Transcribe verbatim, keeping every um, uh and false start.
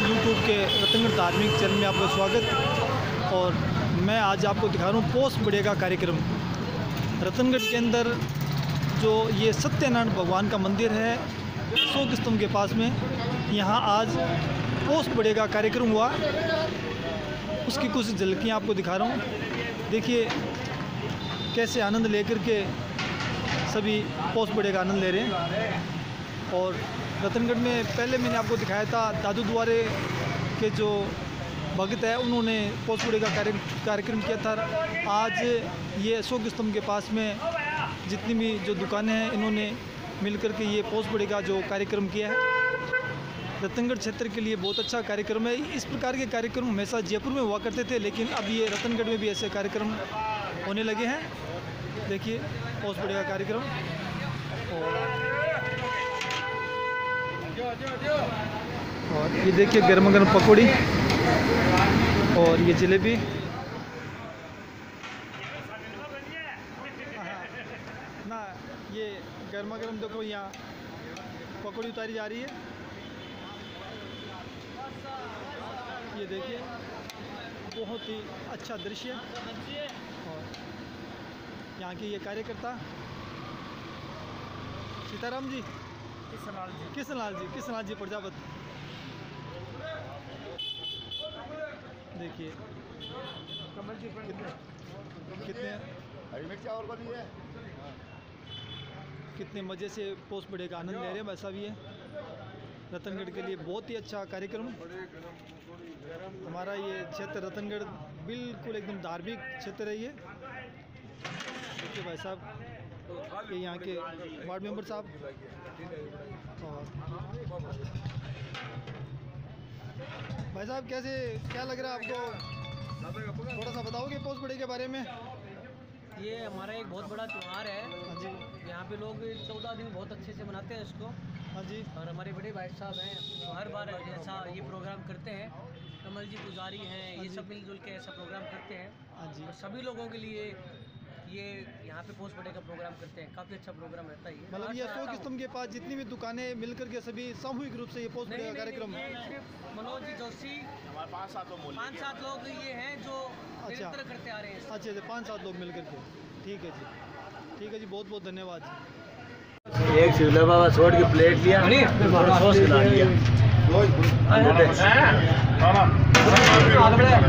YouTube के रतनगढ़ धार्मिक channel में आपका स्वागत। और मैं आज आपको दिखा रहा हूँ पोष बड़े का कार्यक्रम। रतनगढ़ के अंदर जो ये सत्यनारायण भगवान का मंदिर है अशोक स्तंभ के पास में, यहाँ आज पोष बड़े का कार्यक्रम हुआ। उसकी कुछ झलकियाँ आपको दिखा रहा हूँ। देखिए कैसे आनंद लेकर के सभी पोष बड़े का आनंद ले रहे हैं। और रतनगढ़ में पहले मैंने आपको दिखाया था दादू द्वारे के जो भगत है उन्होंने पोष बड़े का कार्य कार्यक्रम किया था। आज ये अशोक स्तंभ के पास में जितनी भी जो दुकानें हैं इन्होंने मिलकर के ये पोष बड़े का जो कार्यक्रम किया है। रतनगढ़ क्षेत्र के लिए बहुत अच्छा कार्यक्रम है। इस प्रकार के कार्यक्रम हमेशा जयपुर में हुआ करते थे, लेकिन अब ये रतनगढ़ में भी ऐसे कार्यक्रम होने लगे हैं। देखिए पोष बड़े का कार्यक्रम। और ये देखिए गर्मा गर्म पकौड़ी और ये जलेबी। ना ये गर्मा गर्म देखो, यहाँ पकौड़ी उतारी जा रही है। ये देखिए बहुत ही अच्छा दृश्य। और यहाँ के ये कार्यकर्ता सीताराम जी, किशनलाल जी किशनलाल जी किशनलाल जी प्रजापत। देखिए कमल जी कितने कितने हरी मिर्च और वाली है, कितने मज़े से पोष बड़े का आनंद ले रहे हैं। वैसा भी है रतनगढ़ के लिए बहुत ही अच्छा कार्यक्रम। हमारा ये क्षेत्र रतनगढ़ बिल्कुल एकदम धार्मिक क्षेत्र है। ये देखिए भाई साहब, ये यहाँ के वार्ड मेंबर साहब। और भाई साहब कैसे क्या लग रहा है आपको, थोड़ा सा बताओगे पोष बड़े के बारे में? ये हमारा एक बहुत बड़ा त्यौहार है। हाँ जी। यहाँ पे लोग चौदह दिन बहुत अच्छे से मनाते हैं इसको। हाँ जी। और हमारे बड़े भाई साहब हैं तो हर बार ऐसा ये प्रोग्राम करते हैं। कमल जी पुजारी हैं, ये सब मिलजुल के ऐसा प्रोग्राम करते हैं। हाँ जी। और सभी लोगों के लिए ये यहाँ पे पोष बड़े का प्रोग्राम करते हैं। काफ़ी अच्छा प्रोग्राम रहता है ये। मतलब ये अशोक स्तंभ के पास जितनी भी दुकानें मिलकर के सभी सामूहिक रूप से ये पोष बड़े का कार्यक्रम है। मनोज जी जोशी, हमारे पाँच सात लोग पाँच सात लोग ये हैं जो निरंतर करते आ रहे हैं। अच्छा अच्छा, पाँच सात लोग मिलकर के। ठीक है जी, ठीक है जी, बहुत बहुत धन्यवाद जी। एक शिवला बाबा छोड़ के प्लेट लिया, सॉस खिला लिया।